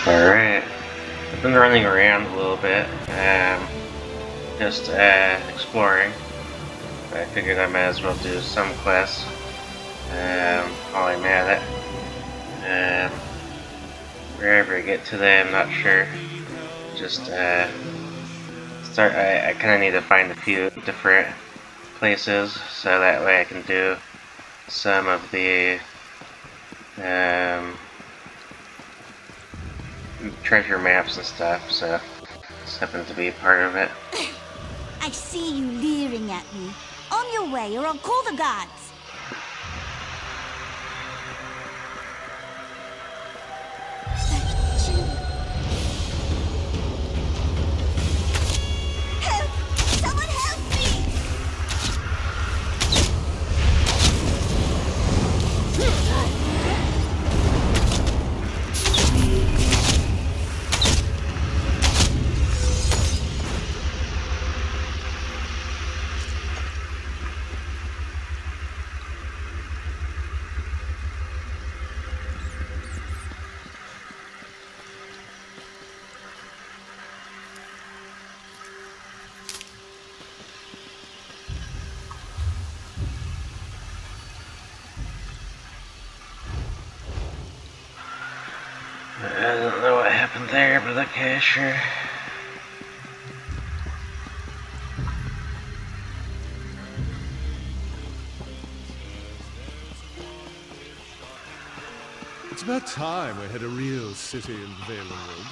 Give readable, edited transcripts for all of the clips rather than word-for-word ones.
Alright, I've been running around a little bit, just exploring. I figured I might as well do some quests while I'm at it. Wherever I get today, I'm not sure. Just I kind of need to find a few different places so that way I can do some of the treasure maps and stuff, so just happens to be part of it. I see you leering at me. On your way, or I'll call the guards. Help! Someone help me! I don't know what happened there, but okay, sure. It's about time we had a real city in Valenwood.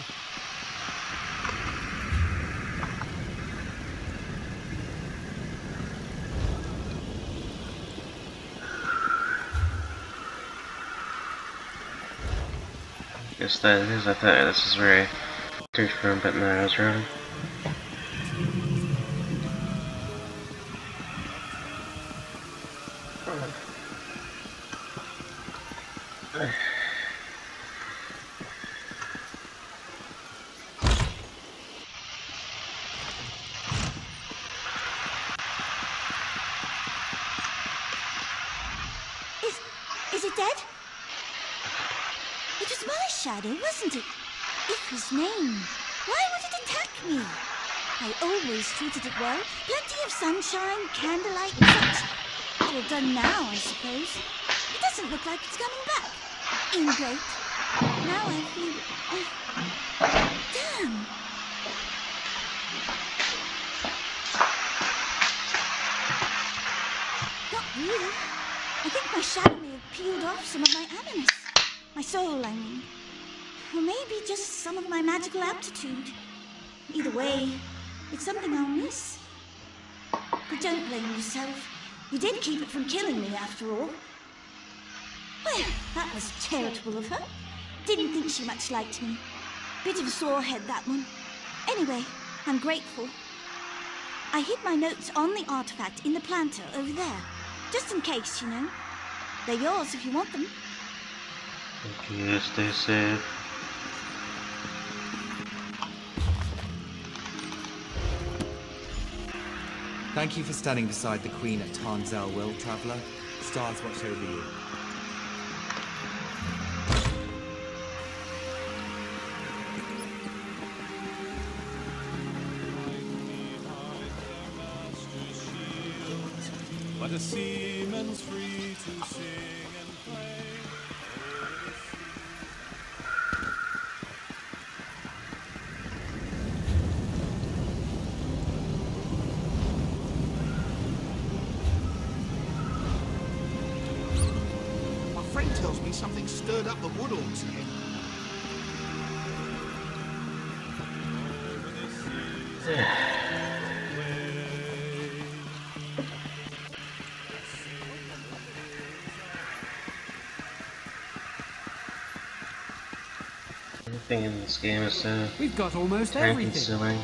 Guess that is. I thought this is where I searched for him, but no, I was wrong. Is it dead? It was my shadow, wasn't it? It was named. Why would it attack me? I always treated it well. Plenty of sunshine, candlelight, and such. All done now, I suppose. It doesn't look like it's coming back. Ingrate. Now I feel... damn. Not really. I think my shadow may have peeled off some of my animus. My soul, I mean. Or maybe just some of my magical aptitude. Either way, it's something I'll miss. But don't blame yourself. You did keep it from killing me, after all. Well, that was charitable of her. Didn't think she much liked me. Bit of a sore head, that one. Anyway, I'm grateful. I hid my notes on the artifact in the planter over there. Just in case, you know. They're yours if you want them. Thank you, stay safe. Thank you for standing beside the Queen at Tarnzel Will, Traveller. Stars watch over you. But a seaman's free to sing and play. My friend tells me something stirred up the Woodorms here. Everything in this game is so We've got almost time everything. consuming.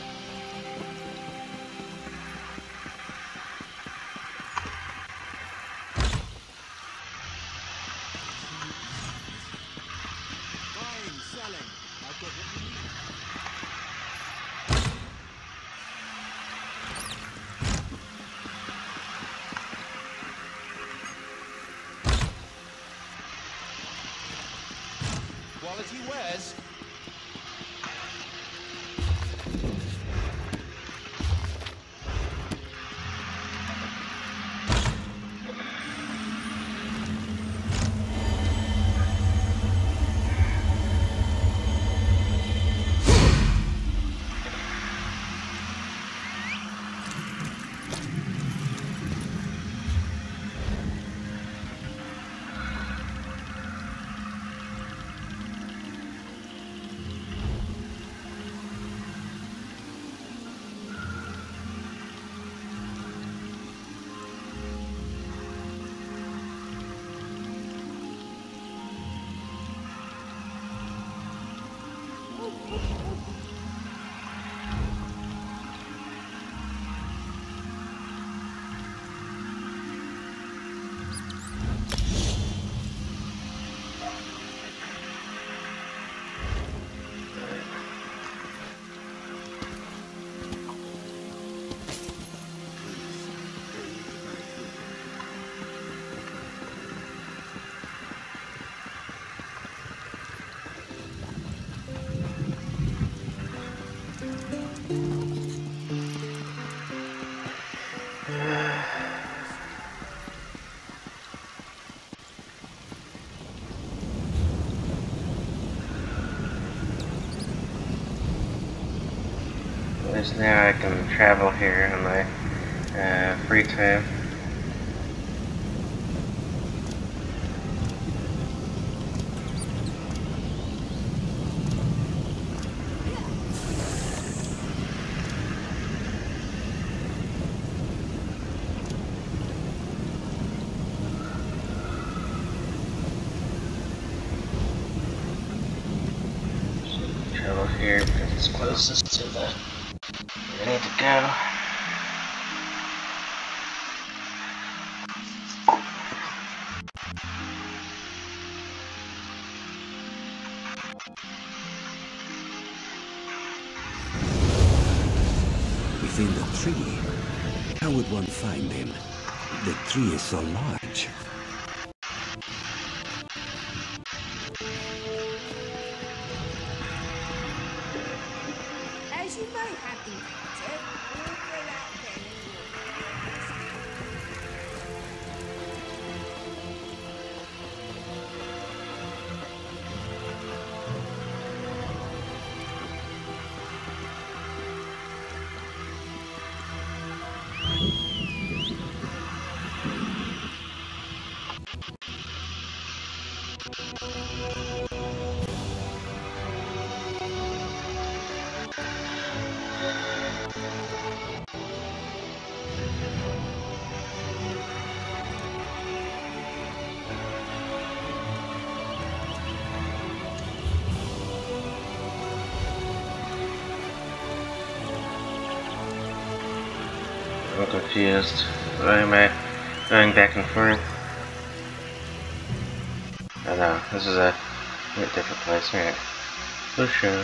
Buying, selling. I've got what you need. Quality wares. Because now I can travel here in my free time. Travel here because it's closest to the where I need to go. Within the tree? How would one find him? The tree is so large. As you may have indicated, we'll go out there. I'm confused. Why am I going back and forth? Oh no, this is a different place. Alright. For sure.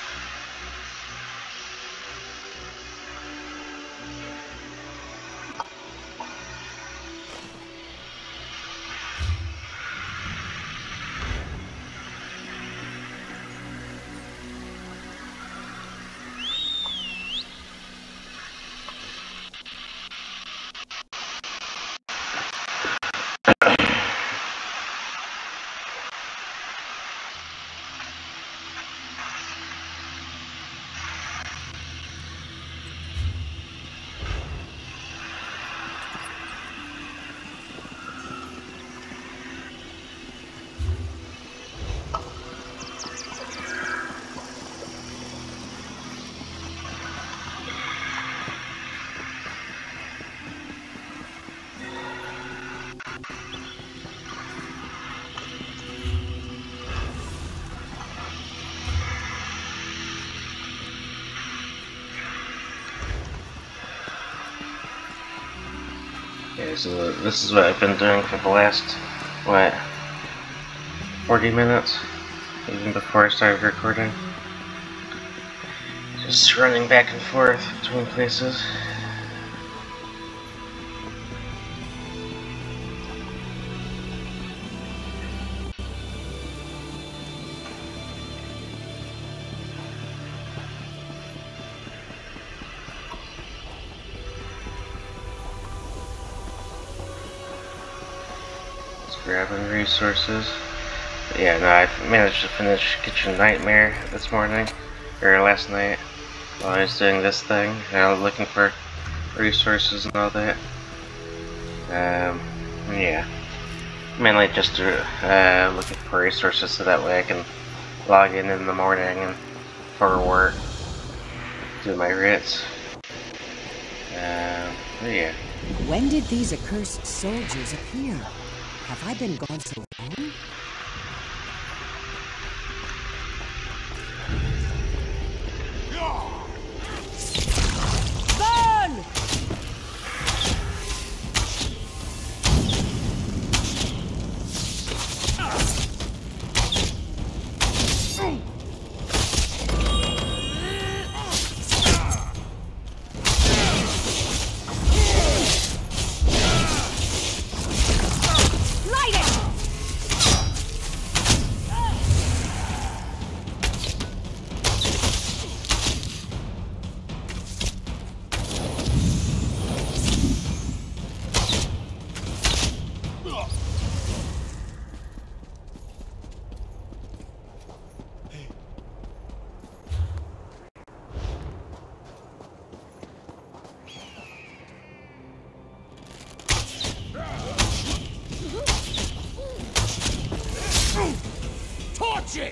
Okay, so this is what I've been doing for the last, what, 40 minutes? Even before I started recording. Just running back and forth between places. Grabbing resources. But yeah, no, I managed to finish Kitchen Nightmare this morning, or last night, while I was doing this thing, looking for resources and all that. Yeah, mainly just looking for resources so that way I can log in the morning and for work, do my writs. Yeah. When did these accursed soldiers appear? Have I been gone so long? Burn! Watch it!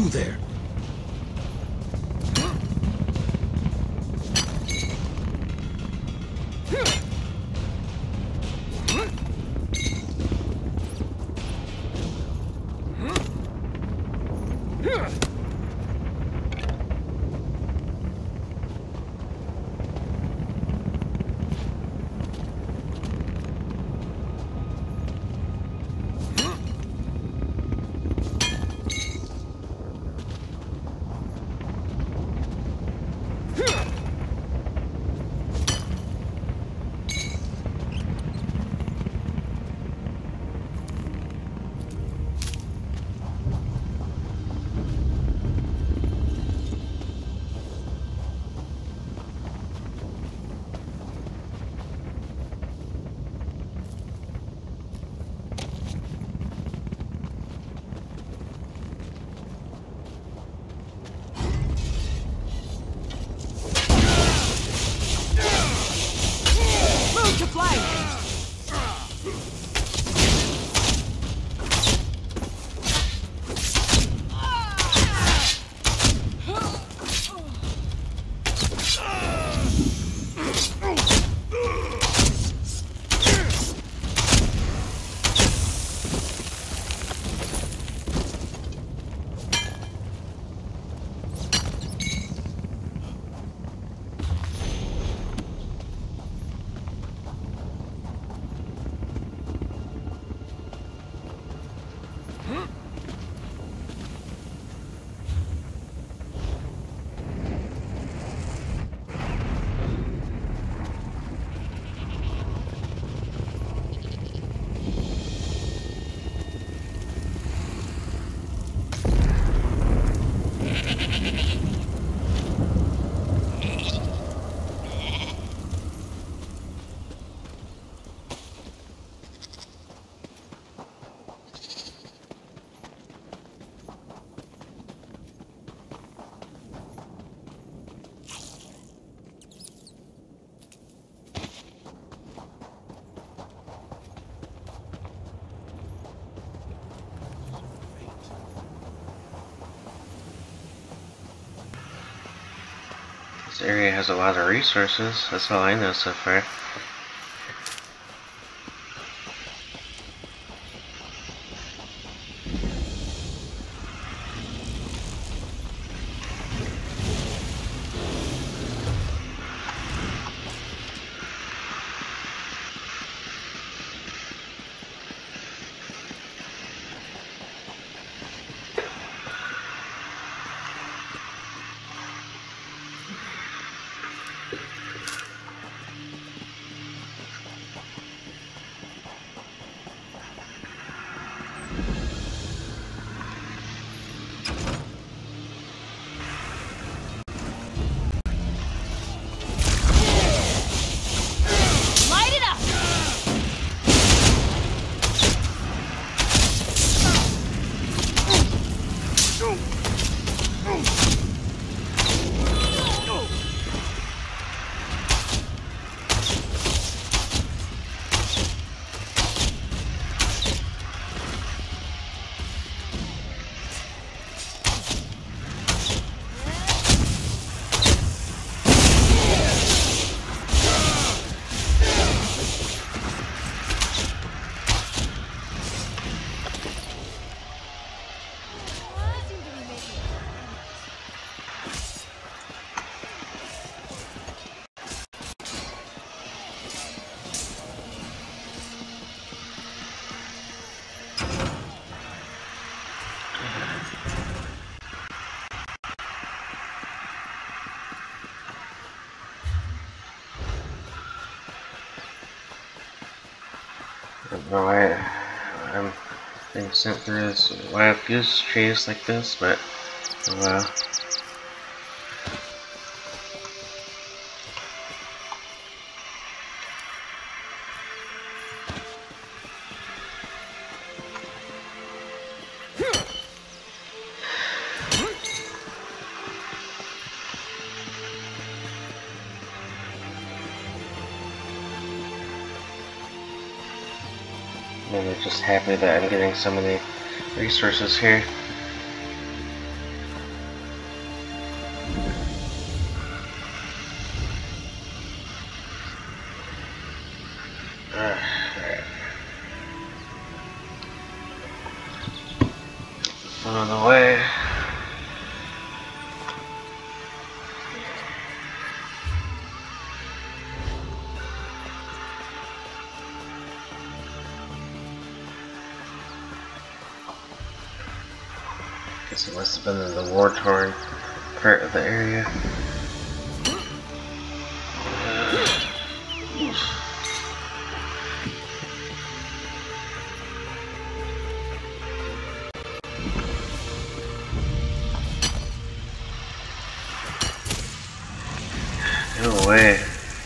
you there? This area has a lot of resources, that's all I know so far. No, I'm being sent through this wild goose chase like this, but oh well. I'm just happy that I'm getting some of the resources here. Alright. On the way. Guess it must have been in the war-torn part of the area. No way.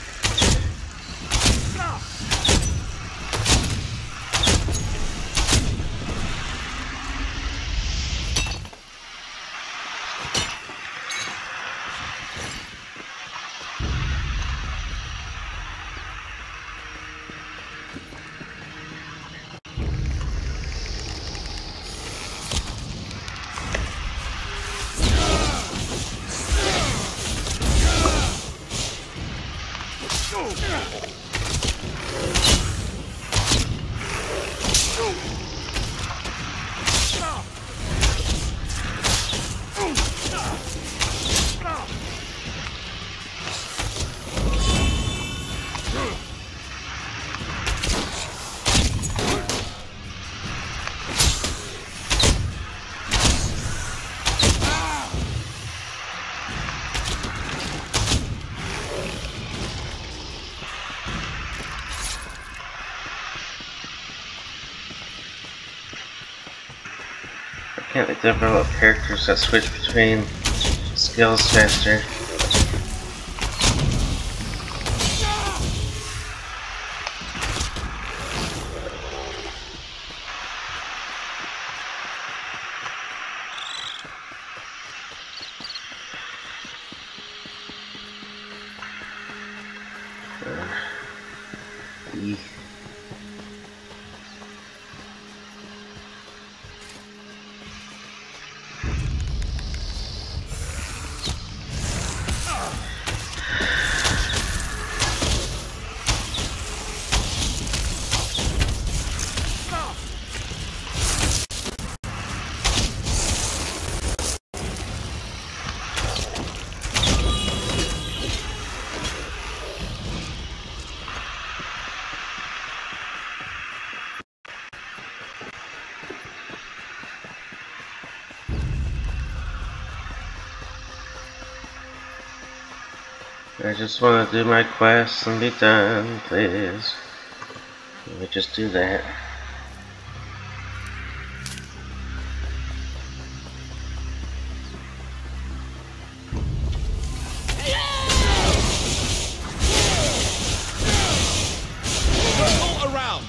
Can't they develop characters that switch between skills faster? I just want to do my quest and be done, please. Let me just do that. All around.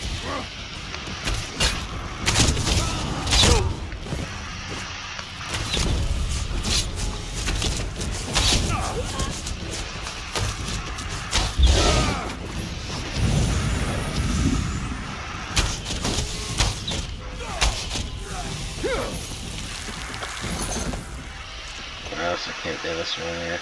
What else? I can't do this one yet.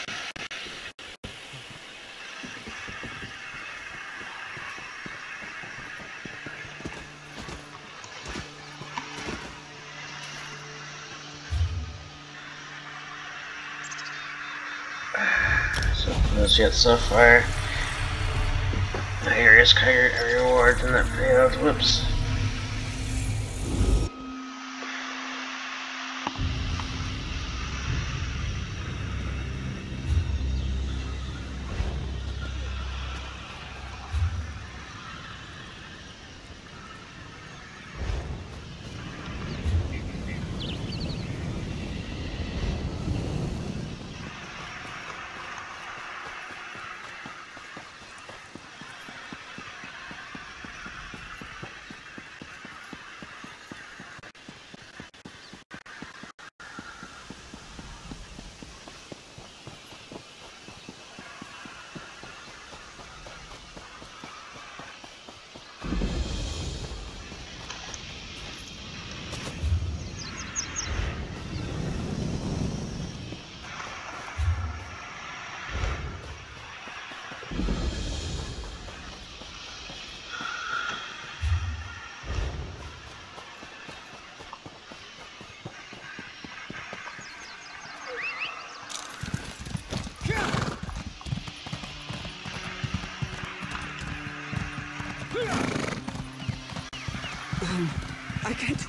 So close yet so far. The area's carried a reward and that failed. Whoops.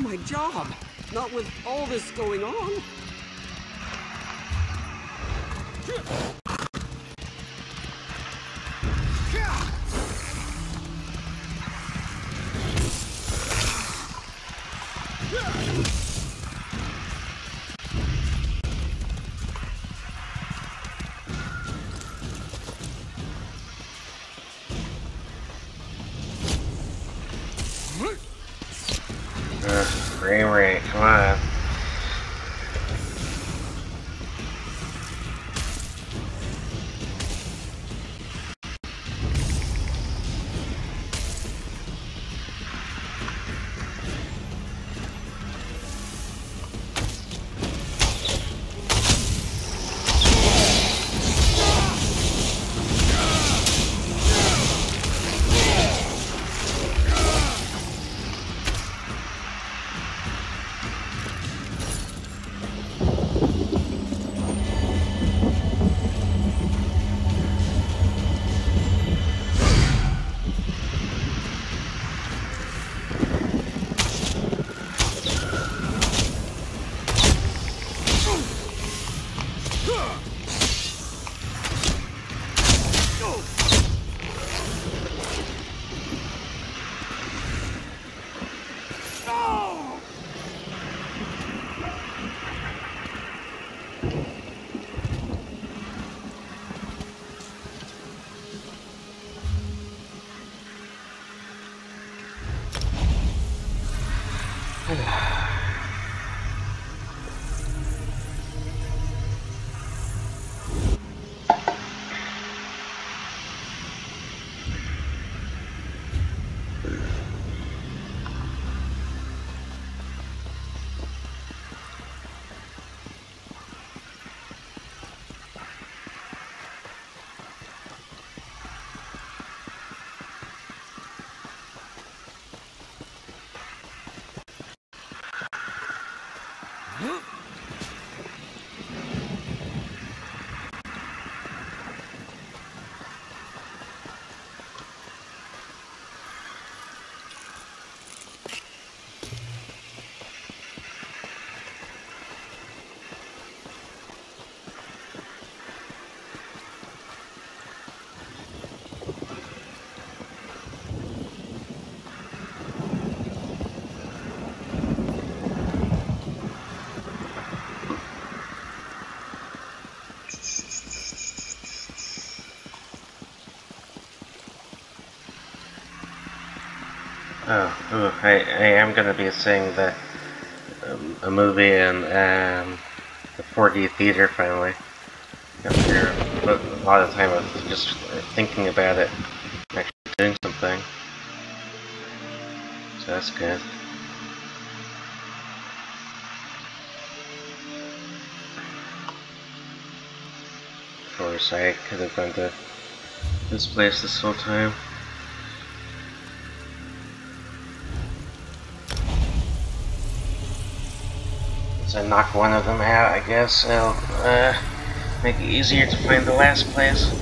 my job. Not with all this going on. Frame rate, come on. I am going to be seeing a movie in the 4D theater finally. After a lot of time of just thinking about it, actually doing something. So that's good. Of course, I could have gone to this place this whole time. Once I knock one of them out, I guess it'll make it easier to find the last place.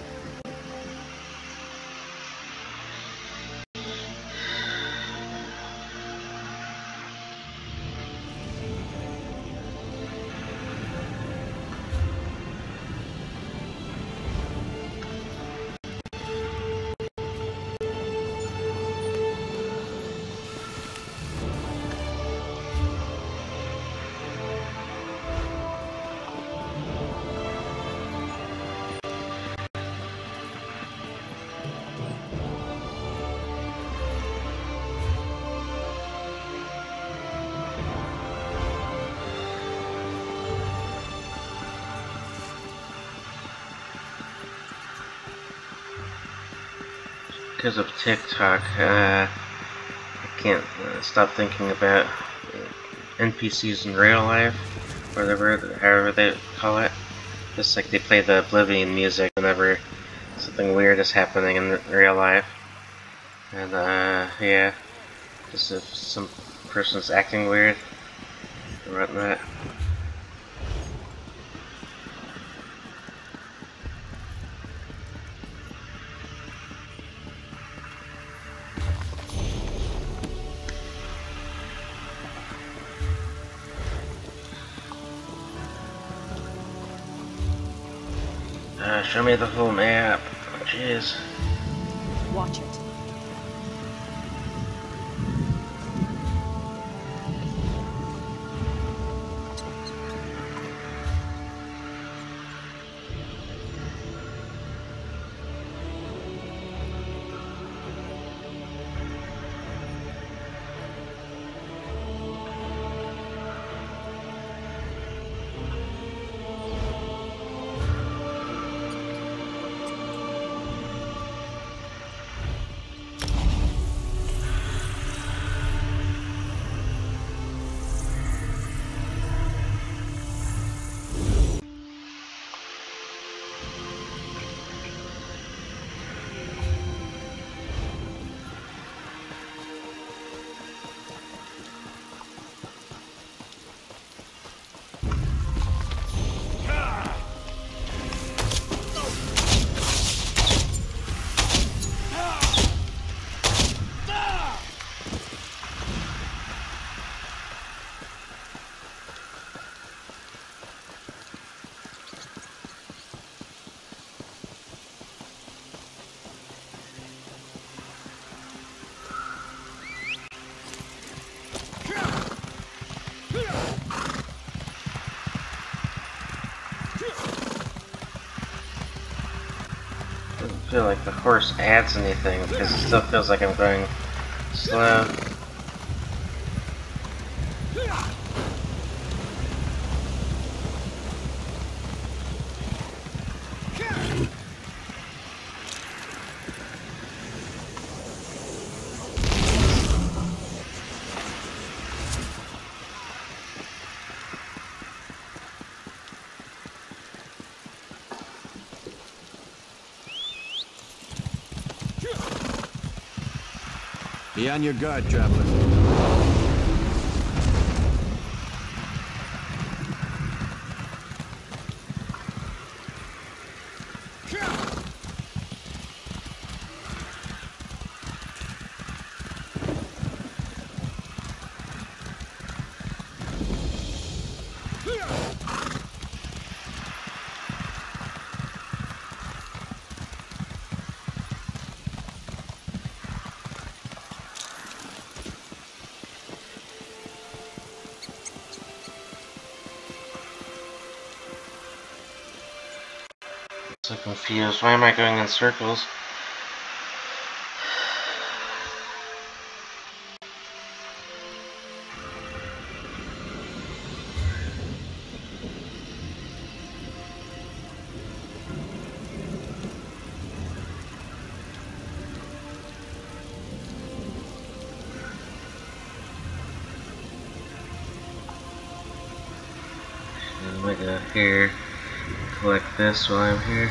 Because of TikTok, I can't stop thinking about NPCs in real life, whatever, however they call it. Just like they play the Oblivion music whenever something weird is happening in real life. And yeah, just if some person's acting weird or whatnot. Show me the whole map. Jeez. Watch it. I feel like the horse adds anything because it still feels like I'm going slow. Be on your guard, traveler. So confused. Why am I going in circles? I'm gonna go here. Collect this while I'm here.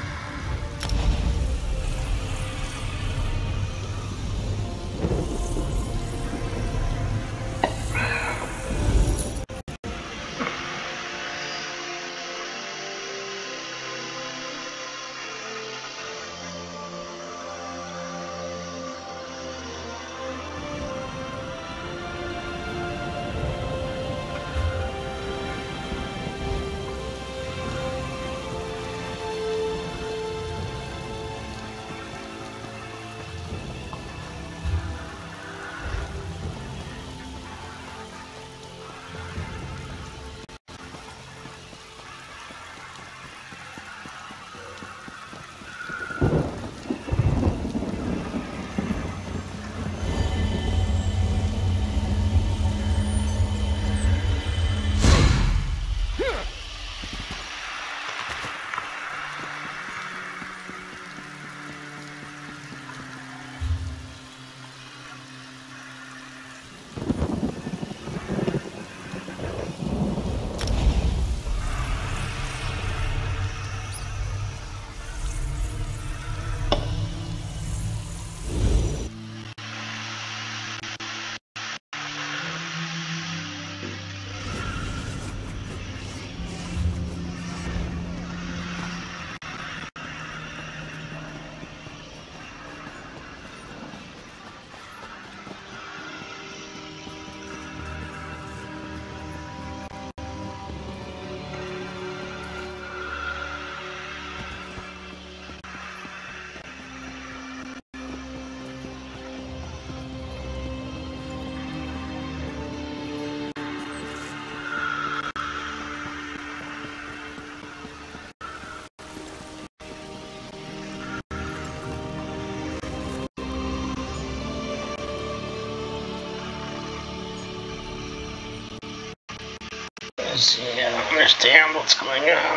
See, I don't understand what's going on.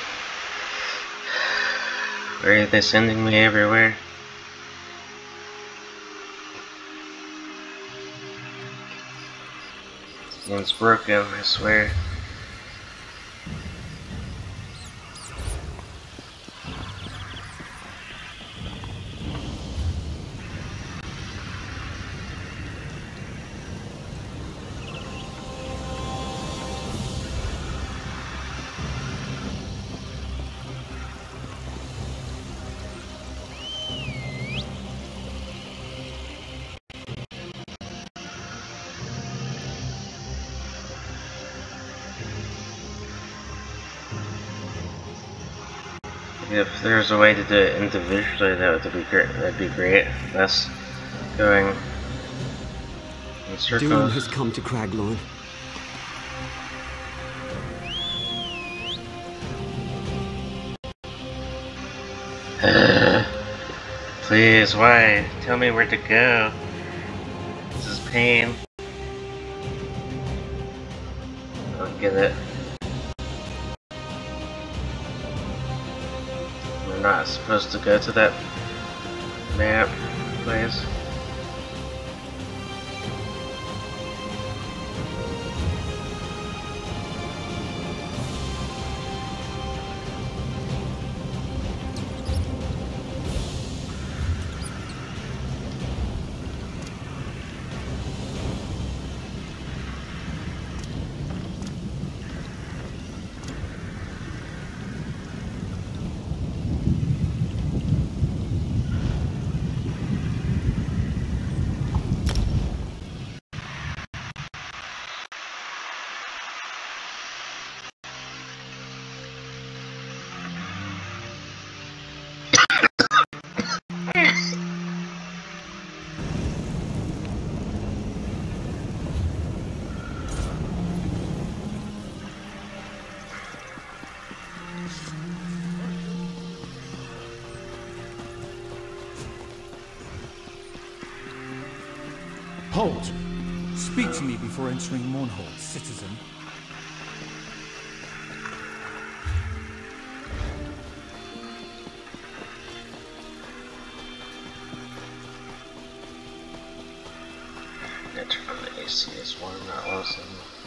Why are they sending me everywhere? This game's broken, I swear. If there's a way to do it individually, that would be great. That'd be great. Less going in circles. Doom has come to Craglorn. Please, why? Tell me where to go. This is pain. I don't get it. We're not supposed to go to that map place. Hold! Speak to me before entering Mournhold, citizen. Yeah, turn on the AC is warm, not awesome.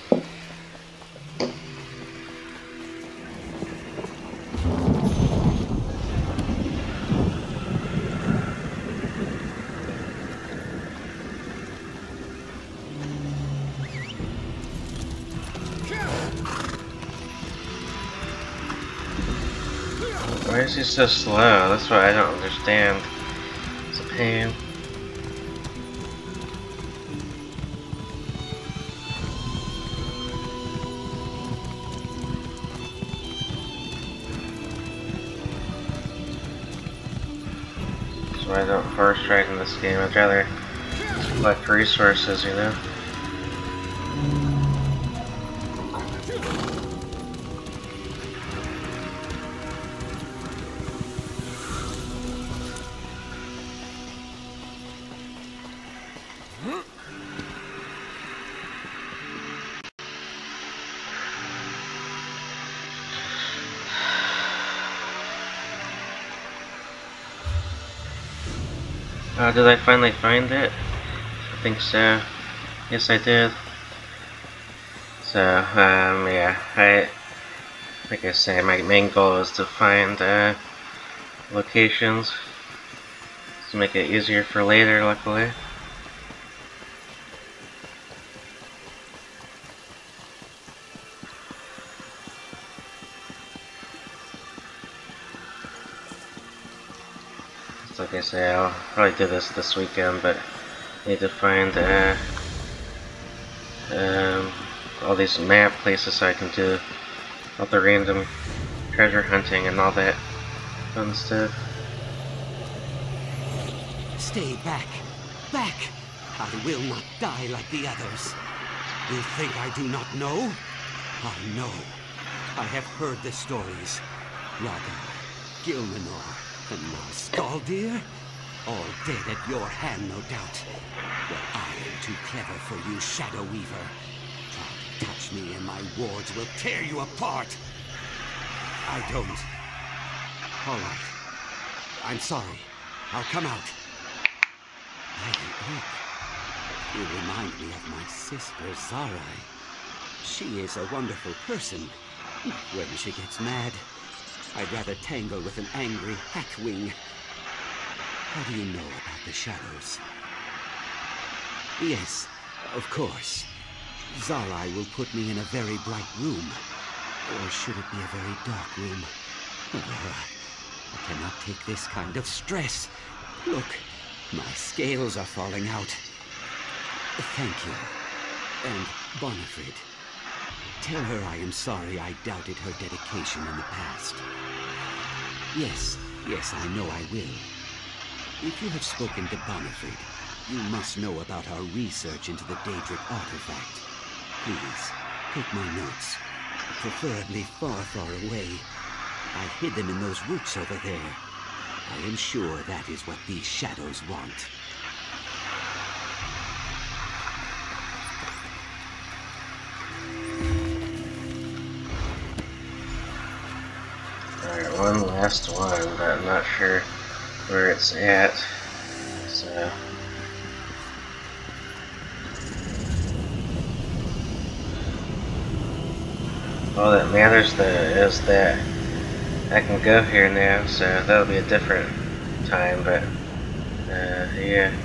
Why is he so slow? That's what I don't understand. It's a pain. That's why I don't horse ride in this game. I'd rather collect resources, you know? Did I finally find it? I think so. Yes, I did. So, yeah, like I say, my main goal is to find, locations to make it easier for later, luckily. Like I say, I'll probably do this weekend, but I need to find all these map places so I can do all the random treasure hunting and all that fun stuff. Stay back. Back! I will not die like the others. You think I do not know? I know. I have heard the stories. Raga, Gilmanor, and now Skaldir, all dead at your hand, no doubt. But I am too clever for you, Shadow Weaver. Try to touch touch me and my wards will tear you apart. I don't. All right. I'm sorry. I'll come out. Lady Oak. You remind me of my sister, Zarai. She is a wonderful person. When she gets mad, I'd rather tangle with an angry Hackwing. How do you know about the shadows? Yes, of course. Zarai will put me in a very bright room. Or should it be a very dark room? I cannot take this kind of stress. Look, my scales are falling out. Thank you. And Bonifred, tell her I am sorry I doubted her dedication in the past. Yes, I know I will. If you have spoken to Bonifred, you must know about our research into the Daedric artifact. Please, take my notes. Preferably far, far away. I hid them in those roots over there. I am sure that is what these shadows want. Alright, one last one, but I'm not sure where it's at. So... all that matters though is that I can go here now, so that'll be a different time, but yeah.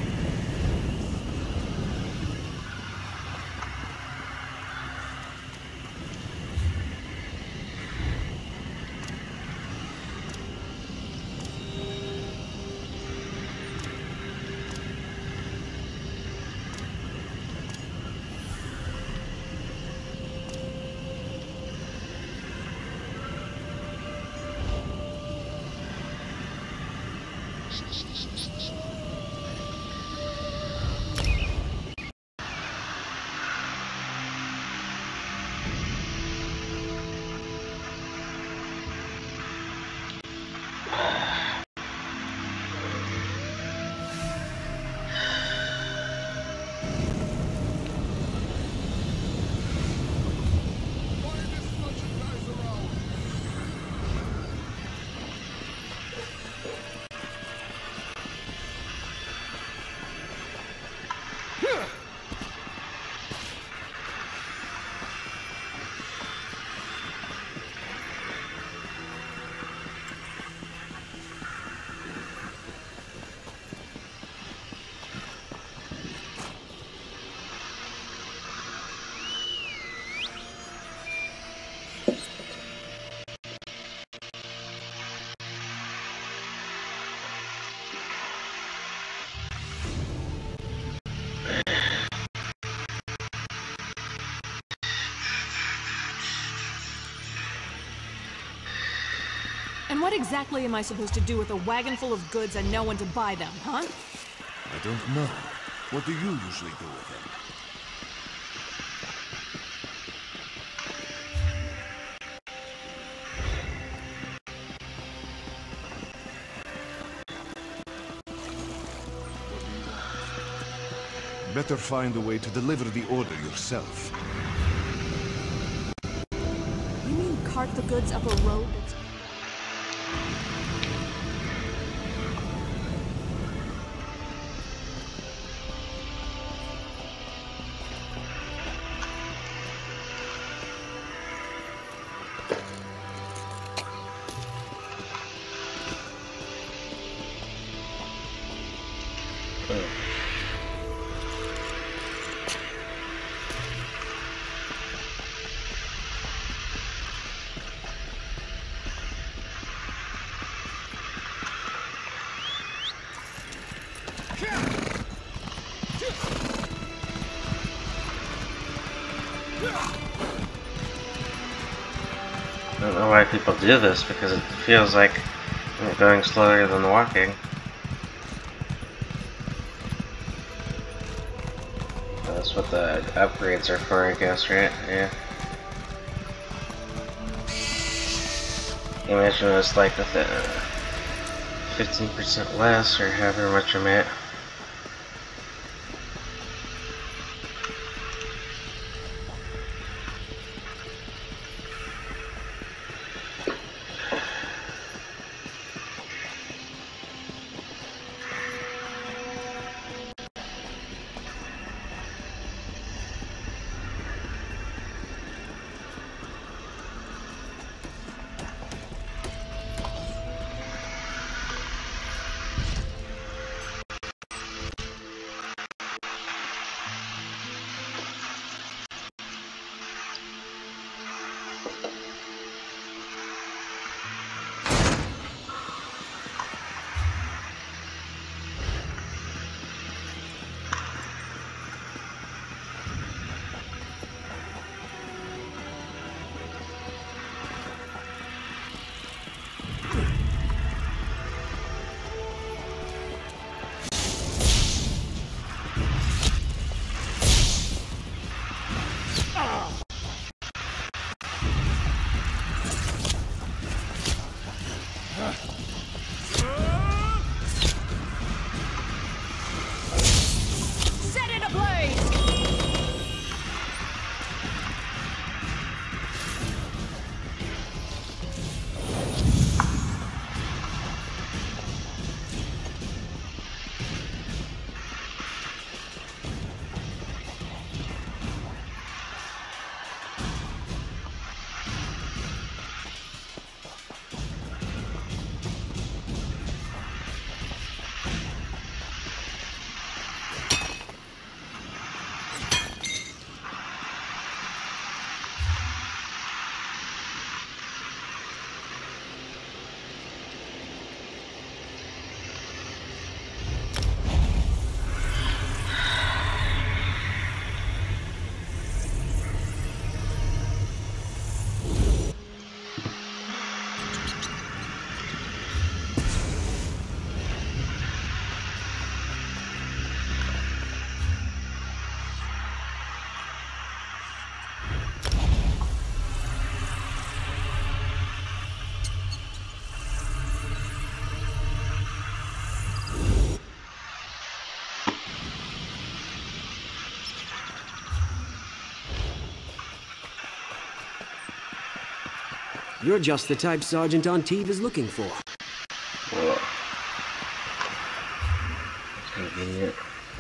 And what exactly am I supposed to do with a wagon full of goods and no one to buy them, huh? I don't know. What do you usually do with them? Better find a way to deliver the order yourself. You mean cart the goods up a road that's... I don't know why people do this, because it feels like going slower than walking. That's what the upgrades are for, I guess, right? Yeah. Imagine it's like with the 15% less, or however much I'm at. You're just the type Sergeant Antibes is looking for. Whoa. That's convenient.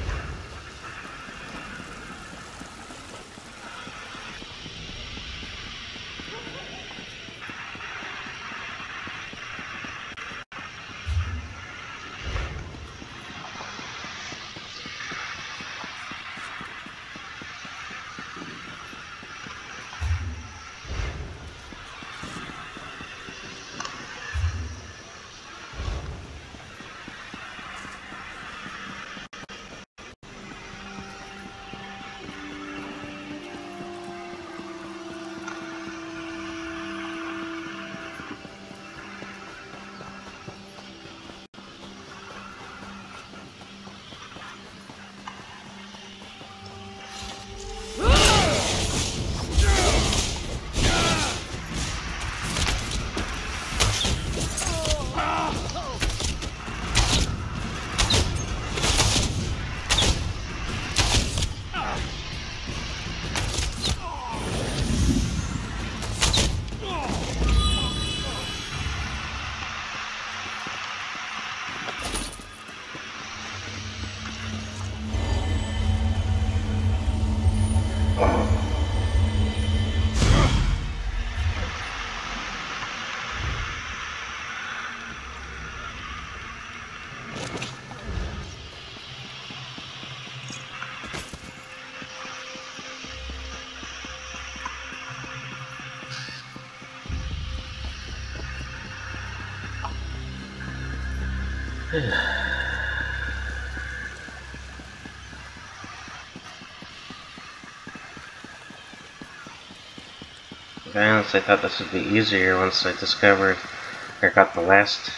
I honestly thought this would be easier once I discovered or got the last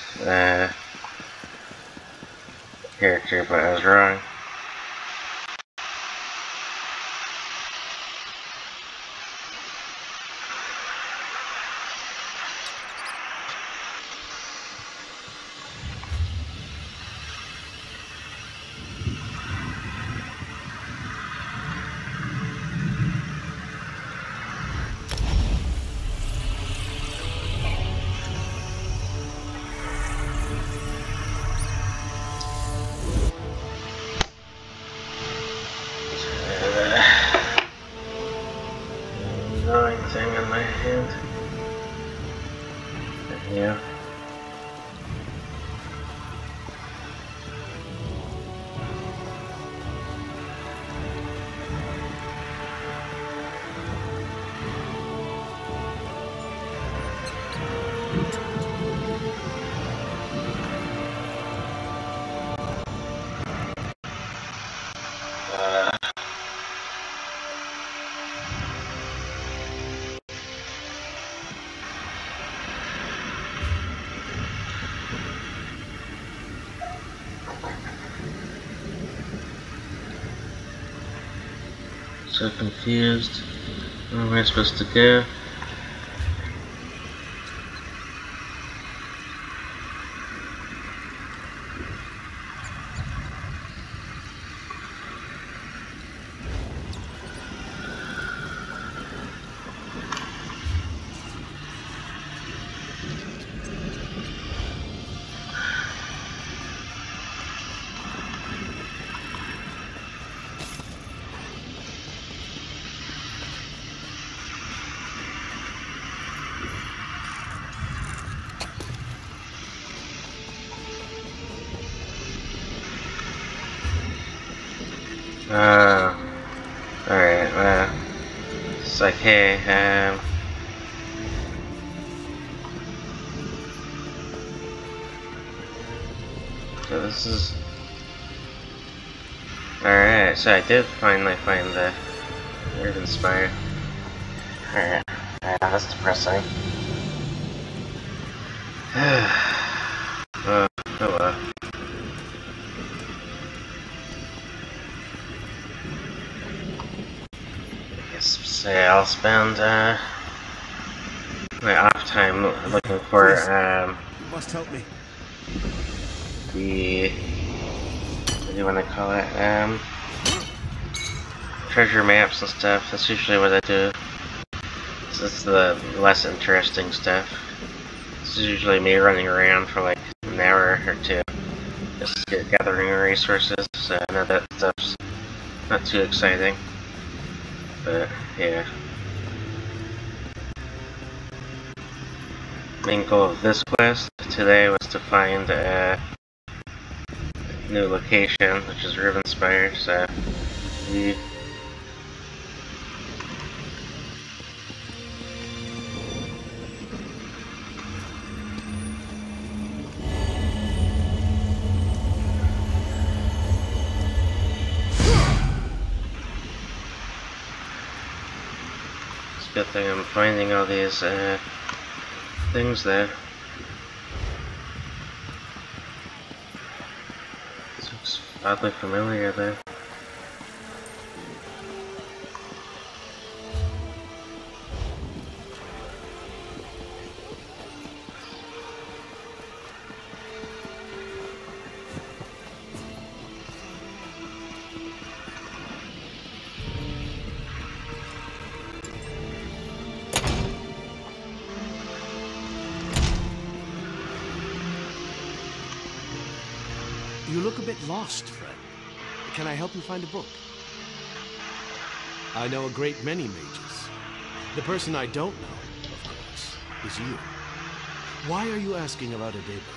character, but I was wrong. Thing in my hand. Yeah. So confused. Where am I supposed to go? Alright, well, it's like, hey, so this is, alright, so I did finally find the Raven Spire. Alright, that's depressing. Oh well. Say I'll spend my off time looking for You must help me. the, what do you want to call it, treasure maps and stuff. That's usually what I do. is the less interesting stuff. This is usually me running around for like an hour or two, just gathering resources. So I know that stuff's not too exciting, but yeah. Main goal of this quest today was to find a new location, which is Rivenspire. So we good thing I'm finding all these things there. This looks oddly familiar there. You look a bit lost, Fred. Can I help you find a book? I know a great many mages. The person I don't know, of course, is you. Why are you asking about Adaber?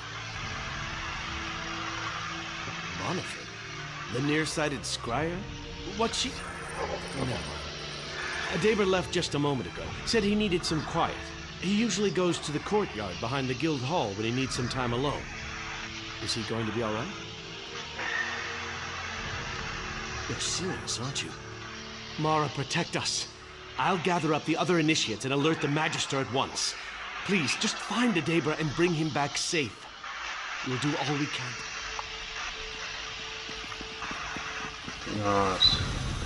Bonifred? The nearsighted scryer? What's she... No. Adaber left just a moment ago. Said he needed some quiet. He usually goes to the courtyard behind the guild hall when he needs some time alone. Is he going to be all right? You're serious, aren't you? Mara, protect us. I'll gather up the other initiates and alert the Magister at once. Please, just find Adaber and bring him back safe. We'll do all we can. Nice.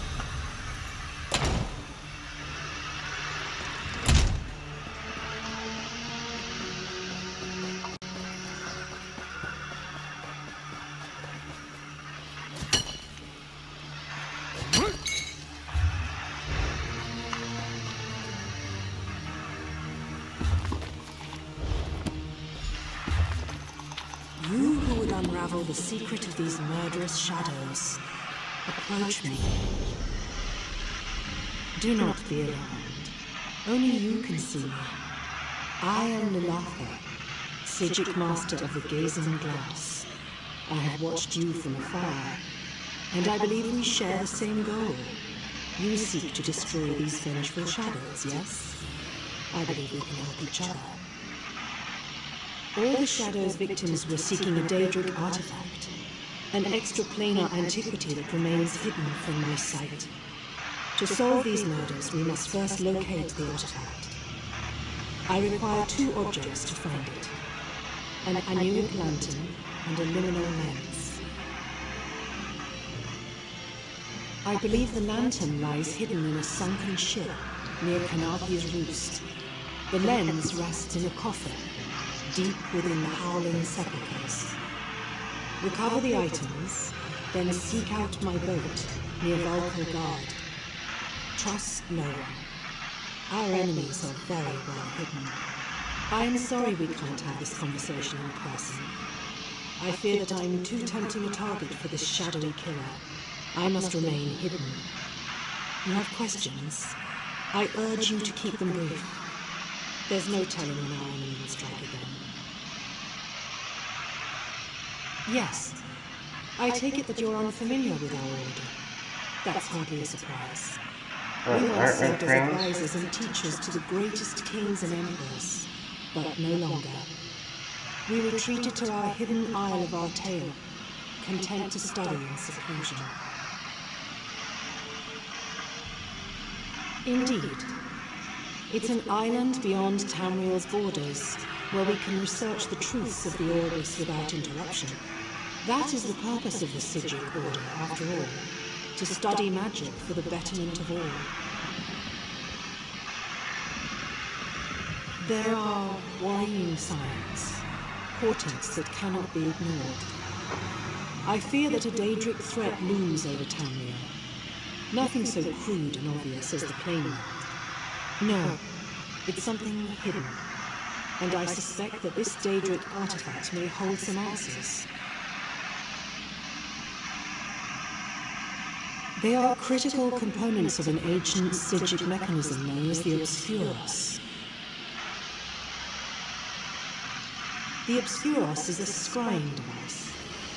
You who would unravel the secret of these murderous shadows, approach me. Do not be alarmed. Only you can see me. I am Lilatha, Psijic Master of the Gazing Glass. I have watched you from afar, and I believe we share the same goal. You seek to destroy these vengeful shadows, yes? I believe we can help each other. All the Shadow's victims were seeking a Daedric artifact, an extraplanar antiquity that remains hidden from my sight. To solve these murders, we must first locate the artifact. I require two objects to find it: an Anuic lantern and a liminal lens. I believe the lantern lies hidden in a sunken ship near Kanaki's roost. The lens rests in a coffin, deep within the Howling Sepulchres. Recover the items, then seek out my boat near Vulcan Guard. Trust no one. Our enemies are very well hidden. I am sorry we can't have this conversation in person. I fear that I'm too tempting a target for this shadowy killer. I must remain hidden. You have questions? I urge you to keep them brief. There's no telling when our enemy will strike again. Yes. I take it that you're unfamiliar with our order. That's hardly a surprise. We once served as advisors and teachers to the greatest kings and emperors, but no longer. We retreated to our hidden Isle of Artaeum, content to study in seclusion. Indeed. It's an island beyond Tamriel's borders, where we can research the truths of the Orbis without interruption. That is the purpose of the Psijic Order, after all, to study magic for the betterment of all. There are worrying signs, portents that cannot be ignored. I fear that a Daedric threat looms over Tamriel. Nothing so crude and obvious as the Plane World. No, It's something hidden. And I suspect that this Daedric artifact may hold some answers. They are critical components of an ancient Psijic mechanism known as the Obscuros. The Obscuros is a scrying device.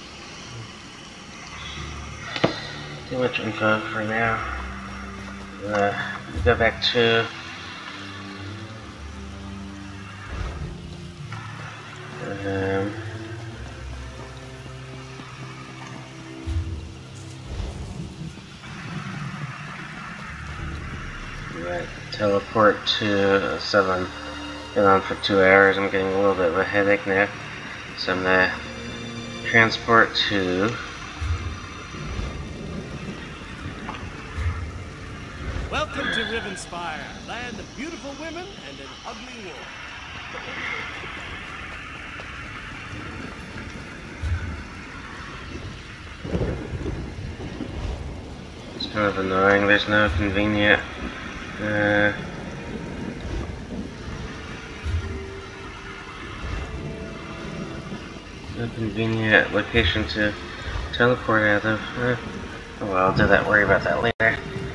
Too much info for now. Go back to right, teleport to 7. Been on for 2 hours. I'm getting a little bit of a headache now, so I'm gonna transport to Welcome to Rivenspire, land of beautiful women and an ugly war. It's kind of annoying. There's no convenient location to teleport out of. Oh well, I'll do that. Worry about that later.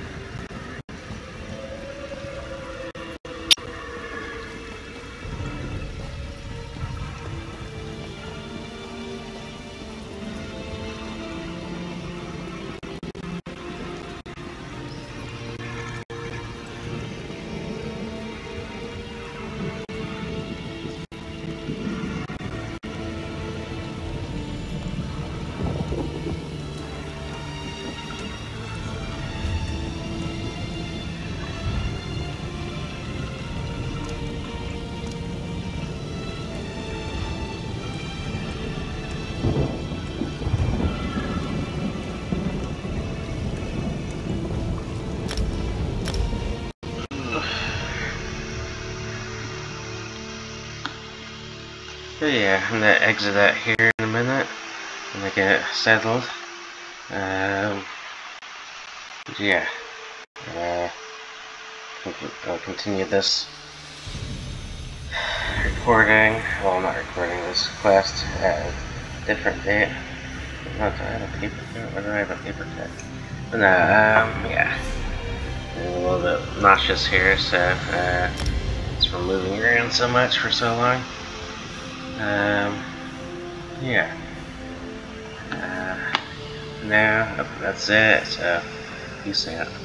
So yeah, I'm gonna exit out here in a minute when I get settled. Yeah, I'll continue this recording. Well, not recording this quest at a different date. Not do I have a paper cut? Why do I have a paper cut? But no, yeah, I'm a little bit nauseous here, so it's from moving around so much for so long. Yeah. Now, that's it, so peace out.